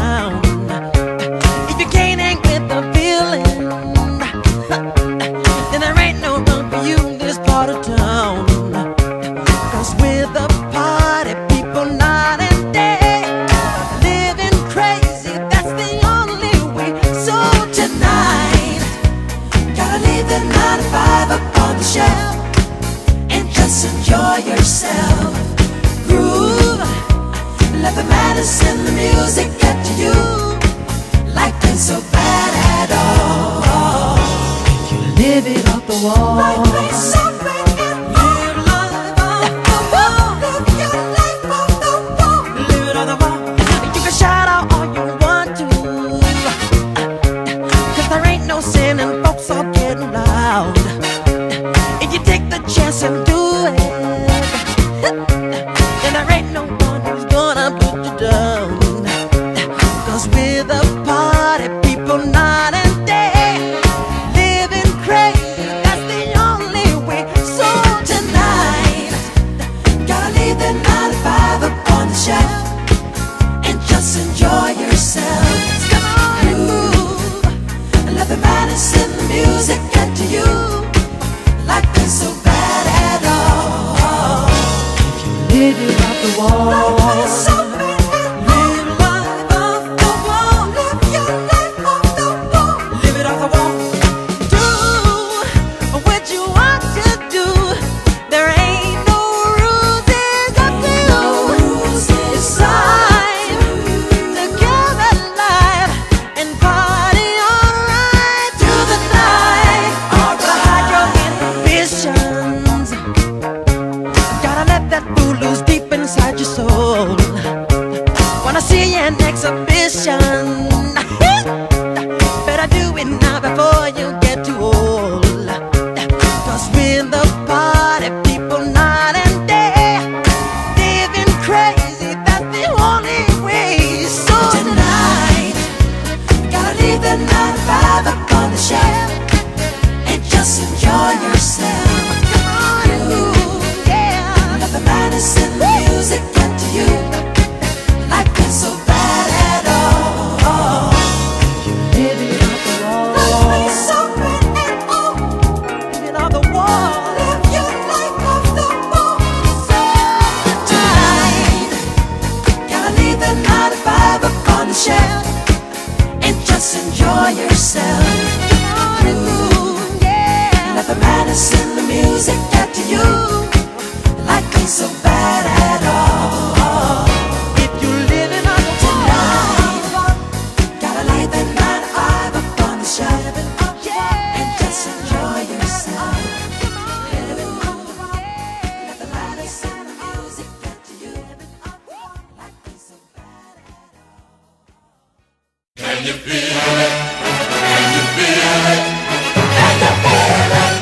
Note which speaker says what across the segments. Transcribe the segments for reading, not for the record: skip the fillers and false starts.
Speaker 1: around. If you can't hang with the feeling, then there ain't no room for you in this part of town. 'Cause we're the party people night and day, living crazy, that's the only way. So tonight, gotta leave the 9 to 5 up on the shelf and just enjoy yourself. Groove, let the madness in the music get to you. Life ain't so bad at all if you live it off the wall. Life ain't so bad at all. Live life off the wall. Live your life off the wall. Live it off the wall. You can shout out all you want to, 'cause there ain't no sin and folks are getting loud. If you take the chance and do it, then there ain't no one who's gonna put you down. 'Cause we're the party people night and day, living crazy, that's the only way. So tonight, gotta leave the 9 to 5 up on the shelf and just enjoy yourself. Come on and move, and let the madness in the music get to you. Life ain't so bad at all if you live it off the wall. Life ain't so bad at all. Live life off the wall. Live your life off the wall. Live it off the wall. Do what you want to do. There ain't no rules, it's up to you. It's time to come alive and party alright through the night. Hide your inhibitions. Gotta let that fool loose deep inside your soul. Wanna see an exhibition? Better do it now before you get too old. 'Cause we're the party people night and day, living crazy, that's the only way. So tonight, gotta leave the 9 to 5 up on the shelf and just enjoy yourself. Come on and move, yeah. Let the madness in the music get to you. Life ain't so bad at all. You live it off the wall. Life ain't so bad at all. Live it off the wall. Live your life off the wall. So tonight, gotta leave the 9 to 5 up on the shelf and just enjoy yourself. Come on and move, yeah. Let the madness in the music get to you. Life ain't so bad at all if you live it on the tonight. Gotta leave the 9 to 5 up on the shelf and just enjoy yourself. Live it on the wall. Let the madness in the music get to you. Life ain't so bad at all.
Speaker 2: Can you feel it? Can you feel it? Can you feel it?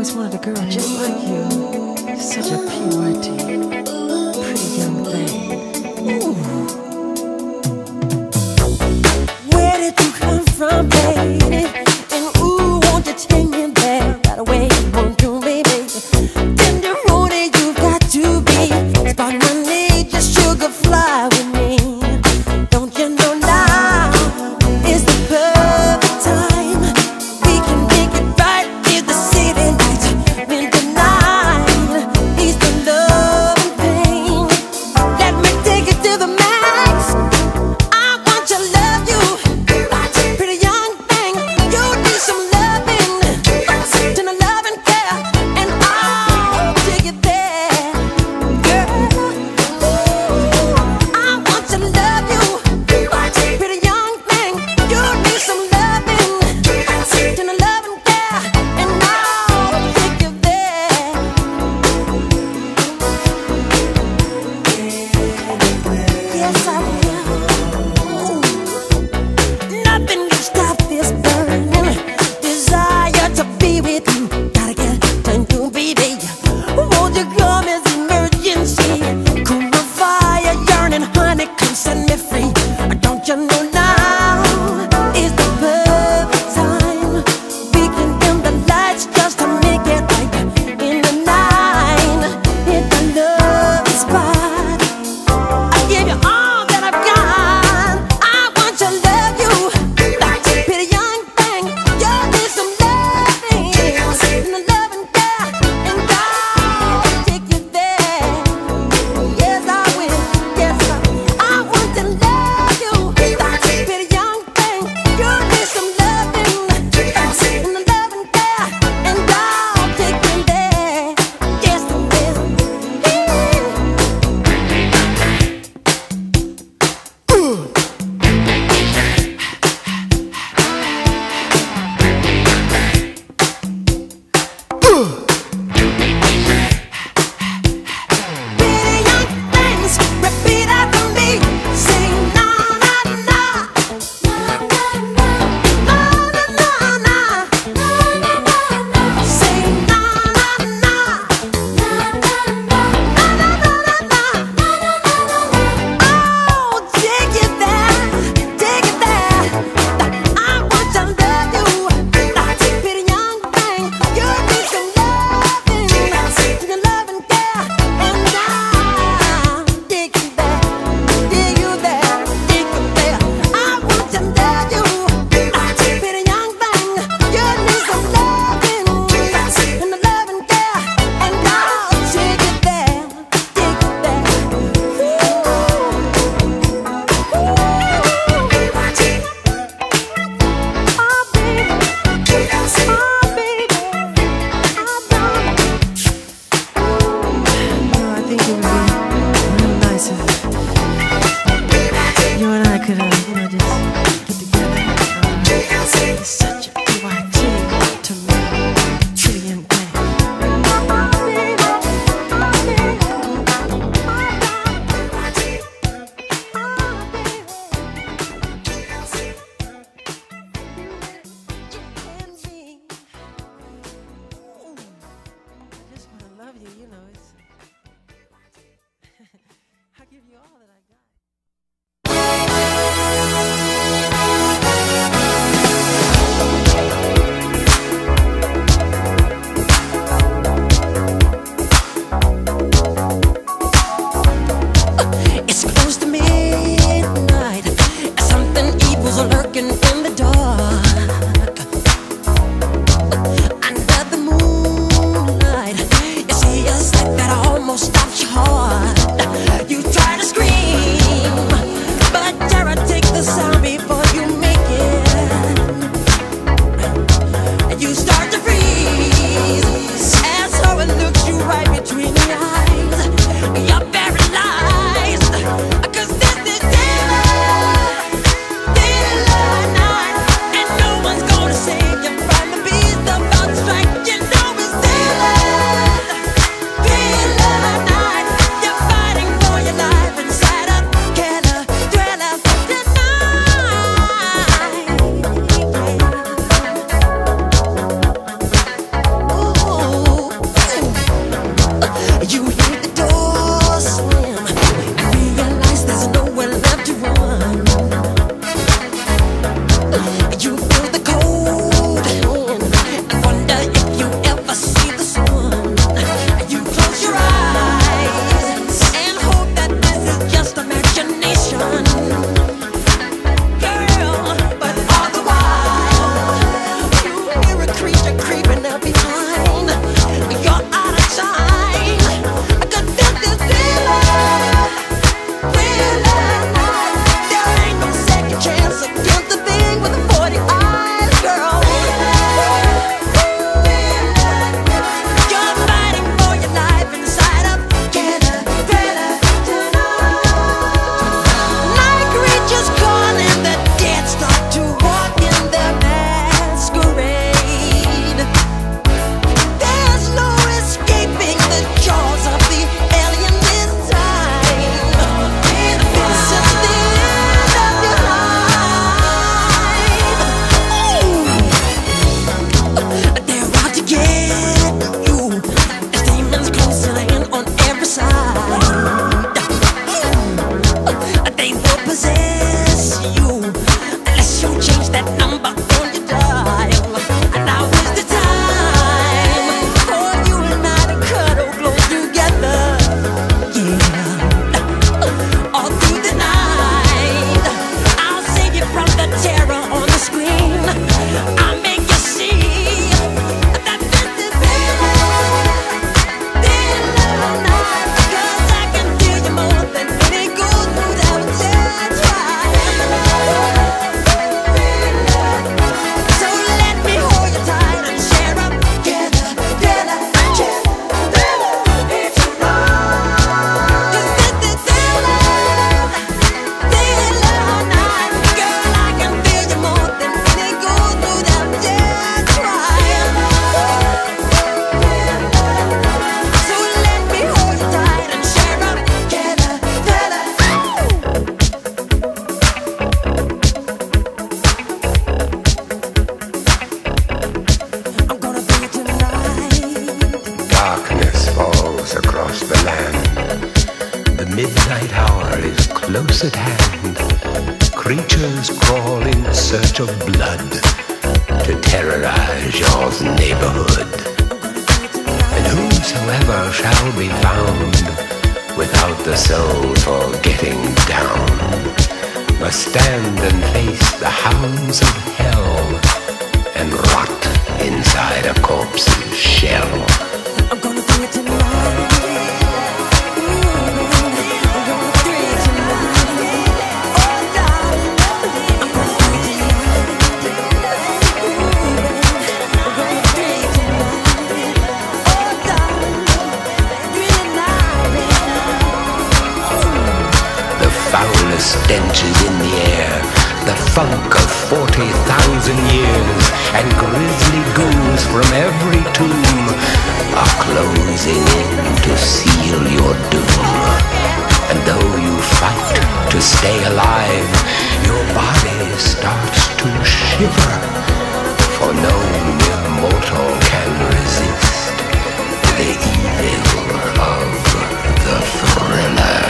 Speaker 1: always wanted a girl just like you. Such a purity, pretty young thing. Ooh. Where did you come from, baby? And ooh, won't you take me there right away? Won't you, baby? Tenderoni, you've got to be. Spark my need, just sugar fly with me. Don't you know now is the perfect time? We can make it right in the city lights. When the night is the love and pain. Let me take it to the max. I want to love you, pretty young thing. You need some loving, to the love and care, and I'll take it there, girl. I want to love you, pretty young thing. You need some loving, to the love and care, and I'll take you there. Yes, I will. Nothing can stop this burning desire to be with you. Gotta get to you, baby. Won't you come as emergency? Cool my fire, yearning, honey, come set me free. Don't you know now is the perfect time? We can dim the lights just to make it right in the night. Hit the love spot. I give you all that I've got. I want to love you, pretty young thing. You need some loving, and the love and care, and I'll take you there. Yes, I will. Yes, I want to love you, pretty young thing. You need some loving, and the love and care, and I'll take you there. Yes, I will. Pretty young things, repeat after me. Say na na na, na na na, na na na, na na na. Say na na na, na na na, na na na, na na na. Oh, take it there, take it there. I want to love you, pretty young thing. You need some loving, your love and care, and I'll take you there, take you there, take you there. I want to love you, pretty young thing. You need some loving, and the love and care, and I'll take you there, take you there. I think it would be real nice if you and I could, just get together. It's such a PYT to me, pretty young thing. I just want to love you, you know. It's I'll give you all that I got. It's close to midnight. Something evil's lurking in the dark. Under the moonlight, you see a sight that almost stops your heart. You try to scream, but terror takes the sound before you make it. And you start to freeze, and so it looks you right between the eyes. You're paralyzed, 'cause this is daylight night, and no one's gonna save you from the beast about
Speaker 3: close at hand. Creatures crawl in search of blood to terrorize your neighborhood. And whosoever shall be found without the soul for getting down must stand and face the hounds of hell and rot inside a corpse's shell.
Speaker 4: I'm gonna do it tonight.
Speaker 3: Stench is in the air, the funk of 40,000 years, and grisly ghouls from every tomb are closing in to seal your doom. And though you fight to stay alive, your body starts to shiver, for no mere mortal can resist the evil of the thriller.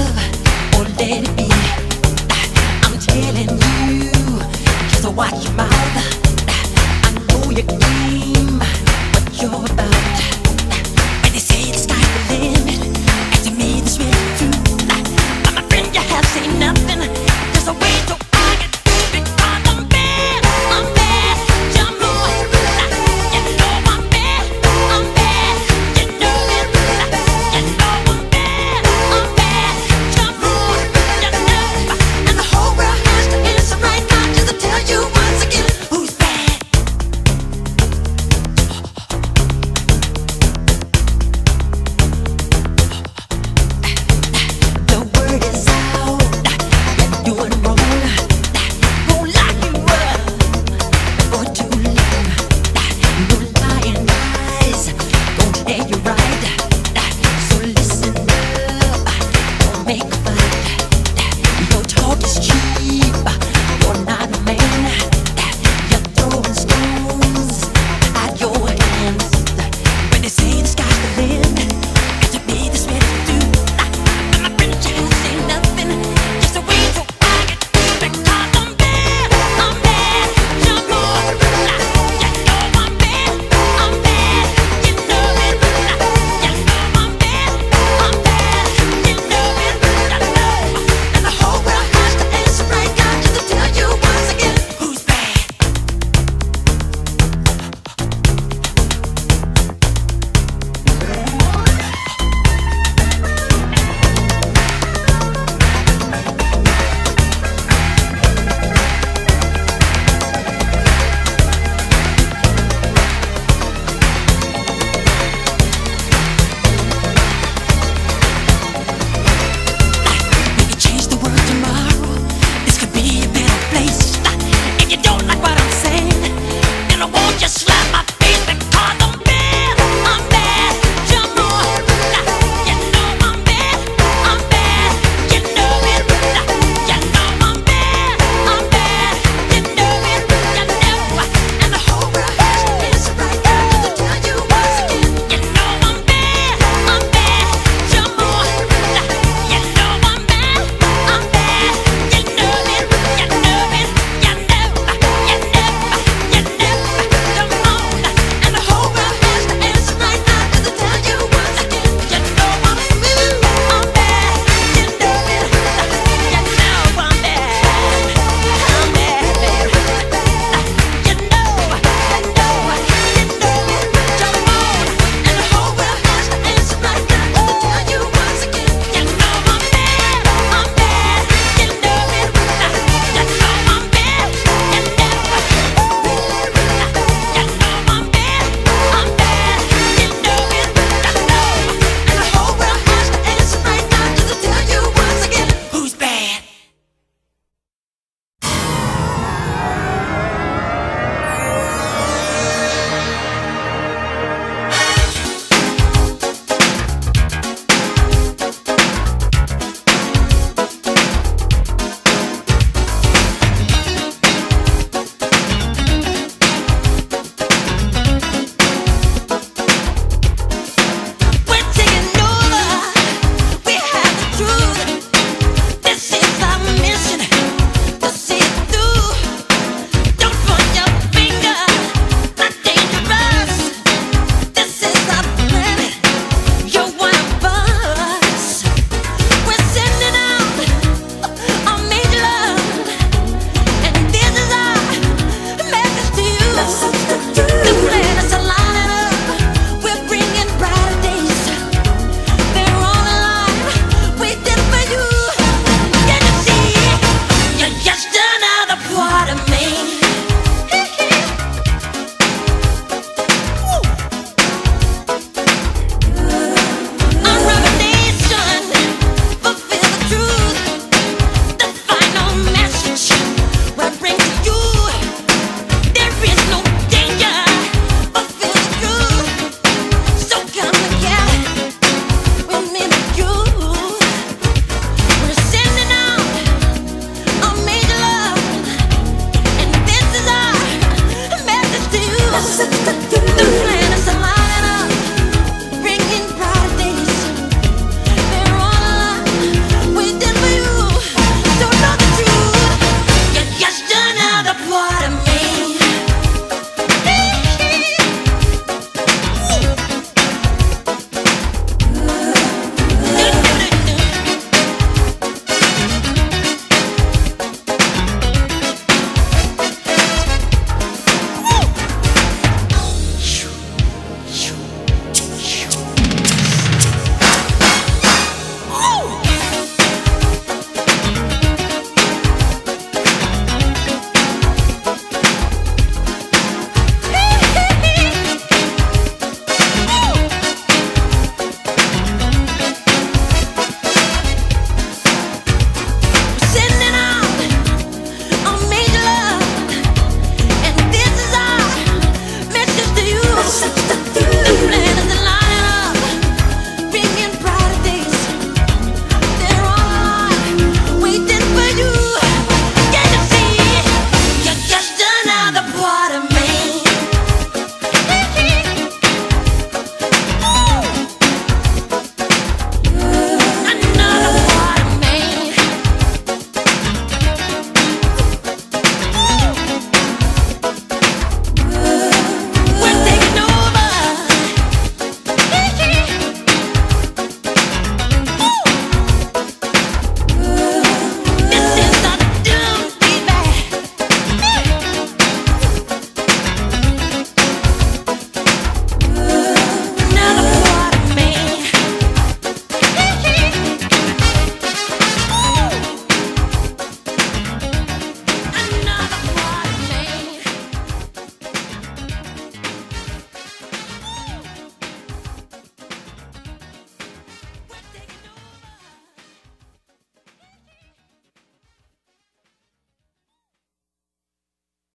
Speaker 4: Watch your mouth.